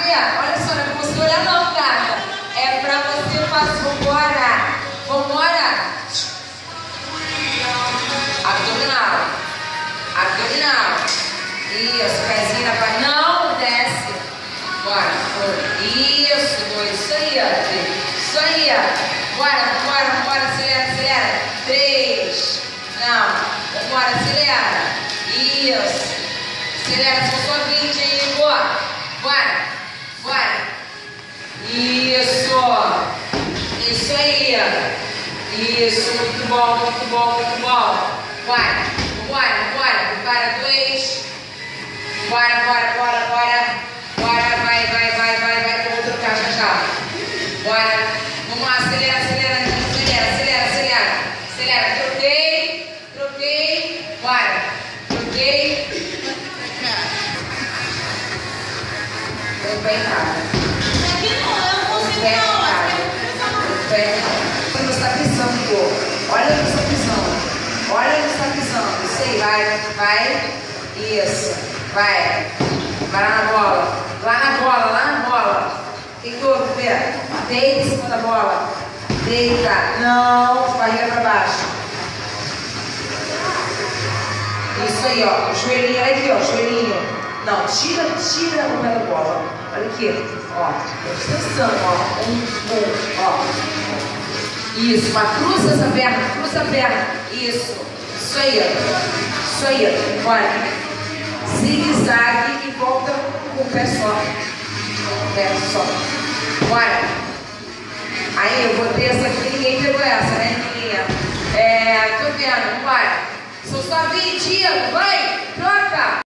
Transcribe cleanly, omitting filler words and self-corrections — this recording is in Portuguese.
Olha, olha só, não é pra você olhar não, gata. É pra você fazer. Vambora. Vambora. Abdominal. Abdominal. Isso, pezinho na barriga. Não, desce. Bora. Isso, dois. Isso aí, ó. Isso aí, ó. Bora, bora, bora. Acelera, acelera. 3. Não. Vambora, acelera. Isso. Acelera, são só 20 aí, boa. Bora. Bora. Isso. Isso aí. Isso, muito bom, muito bom, muito bom. Bora, bora, bora. Para 2. Bora, bora, bora, bora. Bora, vai, vai, vai, vai, vai. Que eu vou trocar já já. Bora. Vamos lá, acelera, acelera, acelera, acelera, acelera. Acelera, troquei, troquei. Bora. Troquei. O pé em casa. Aqui não, eu não consigo não. O pé em casa. Olha onde está pisando, pô. Olha onde está pisando. Olha onde está pisando. Isso aí, vai, vai. Isso. Vai. Vai lá na bola. Lá na bola, lá na bola. O que houve, Pé? Deita em cima da bola. Deita. Não, barriga para baixo. Isso aí, ó. O joelhinho, olha aqui, ó. Joelhinho. Não, tira o pé da bola. Olha aqui, ó. Extensão, ó. Ó. Isso, mas cruza essa perna, cruza a perna. Isso. Isso aí, ó. Isso aí, ó. Bora. Zigue-zague e volta com o pé só. O pé só. Bora. Aí, eu botei essa aqui, ninguém pegou essa, né, menina? Tô vendo, bora. São só 20, vai, troca.